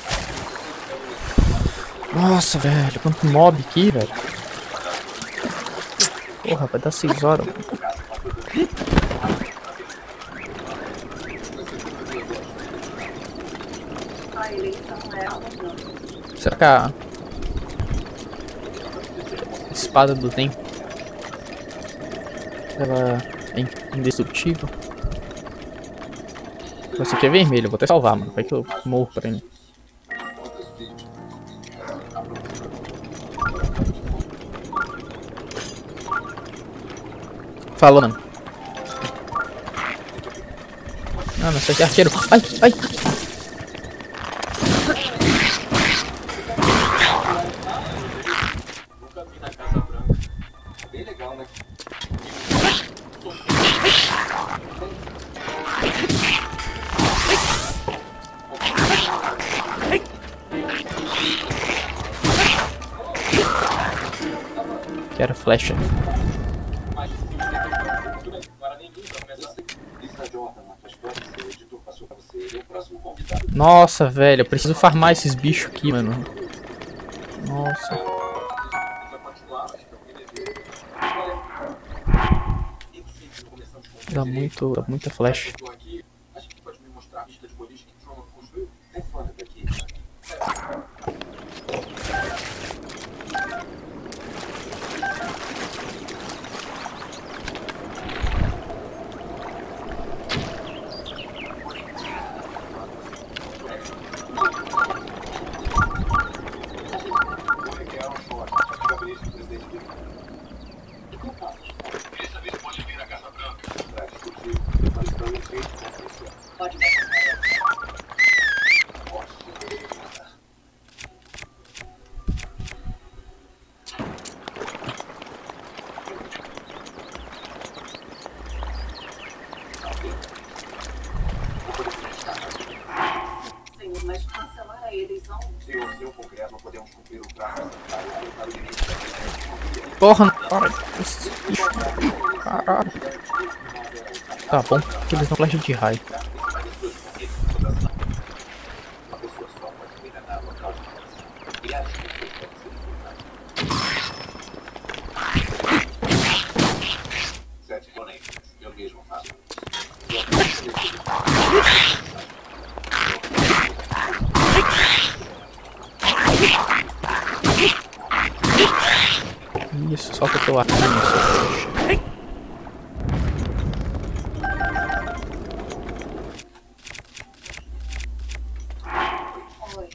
Nossa, velho, quanto mob aqui, velho. Porra, vai dar seis horas. Será que a espada do tempo ela é indestrutível? Esse aqui é vermelho, eu vou até salvar, mano. Vai que eu morro pra ele. Falou, mano. Ah, mas esse aqui é arqueiro. Ai, ai. Quero flecha. Nossa, velho, eu preciso farmar esses bichos aqui, mano. Nossa. Dá muito, dá muita flecha. Pode ver. Senhor, mas cancelar a eleição? Se o seu congresso não podemos cumprir o prazo para o direito da Porra, para. Caralho. Tá bom, que eles não flash de raio. Eu mesmo faço. Isso, solta teu arco, seu trouxa. Oi.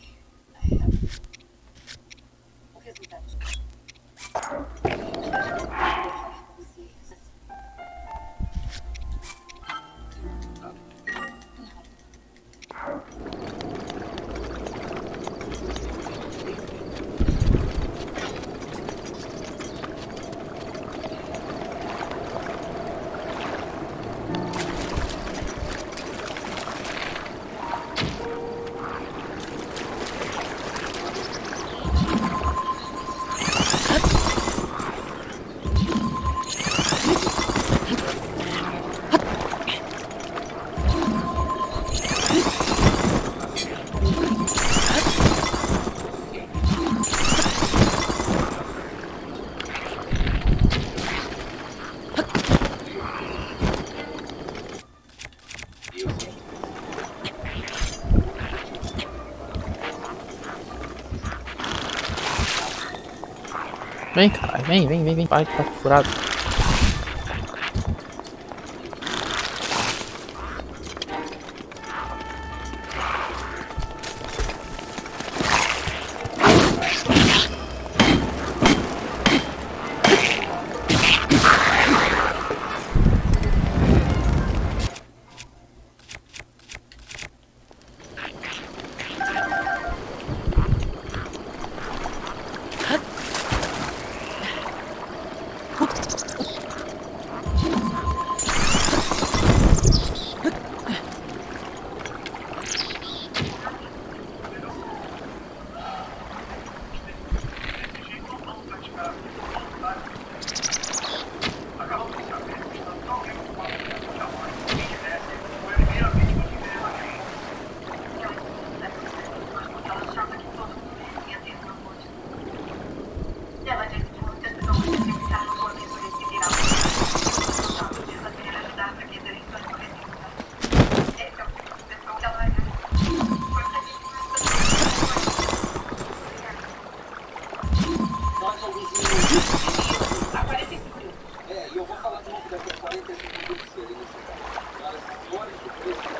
O resultado. Vem, caralho, vem, vem, vem, vem, para de estar furado. Ela disse que muitas pessoas devem ficar no compromisso de se virar. Ela precisa querer ajudar para que as eleições corretas. Esse é o tipo de pessoa que ela é. Nós ouvimos. Aparece escuro. É, e eu vou falar de novo dessas quarenta e cinco mil serem senhoras e senhores do preço.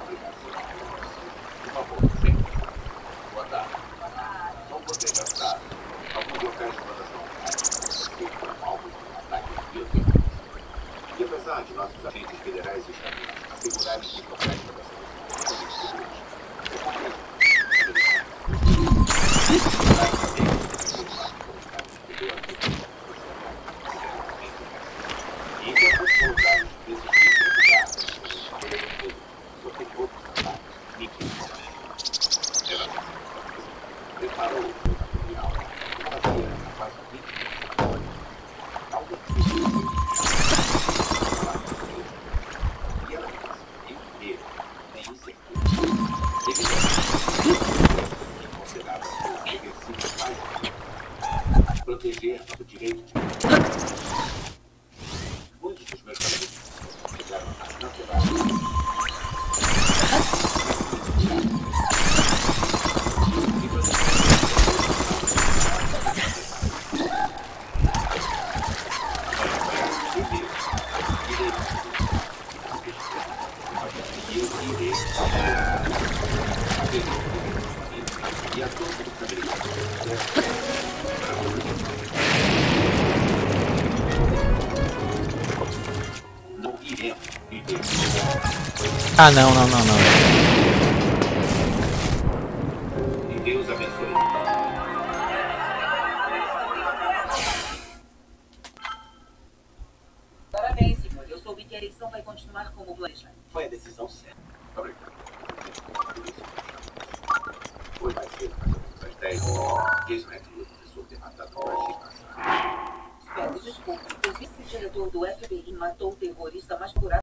Por favor, sempre. Boa tarde. Não poder gastar. Alguns locais de plantação foram alvos de um ataque violento. E apesar de nossos agentes federais e estaduais assegurarem que os locais de plantação foram seguros, eu compreendo. E enquanto os soldados desses você tem outros ataques, Nick ela preparou o material para fazer a fase de algo e ela conseguiu ver nem incerteza. Ele considerava o regressivo mais proteger nosso direito. Muitos dos meus amigos chegaram a cancelar. Ah, não, não, não, não. E Deus abençoe. Parabéns, senhor. Eu soube que a eleição vai continuar como planejado. Foi a decisão certa. Obrigado. Foi mais cedo, mais ou menos às dez. Kismet começou a ter matado o fascista. Peço desculpas. O vice-diretor do F B I matou o terrorista mais curado.